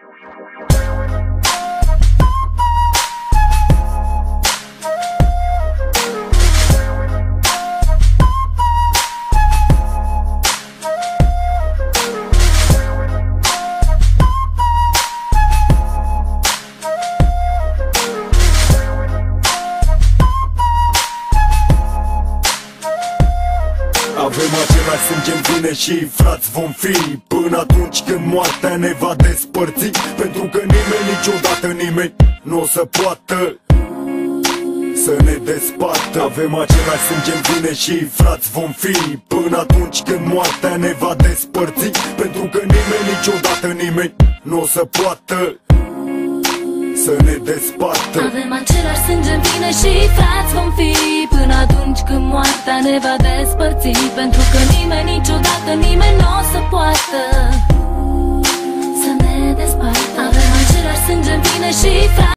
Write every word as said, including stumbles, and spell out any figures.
Avem același sânge în vine și frați vom fi până atunci când moartea ne va despărți. Pentru că nimeni, niciodată nimeni nu o să poată să ne despartă. Avem același sânge în vine și frați vom fi până atunci când moartea ne va despărți. Pentru că nimeni, niciodată nimeni nu o să poată să ne despartă. Avem același sânge în vine și frați vom fi până atunci când moartea ne va despărți. Pentru că nimeni, niciodată nimeni nu o să poată să ne despartă. Avem același sânge în vine și frați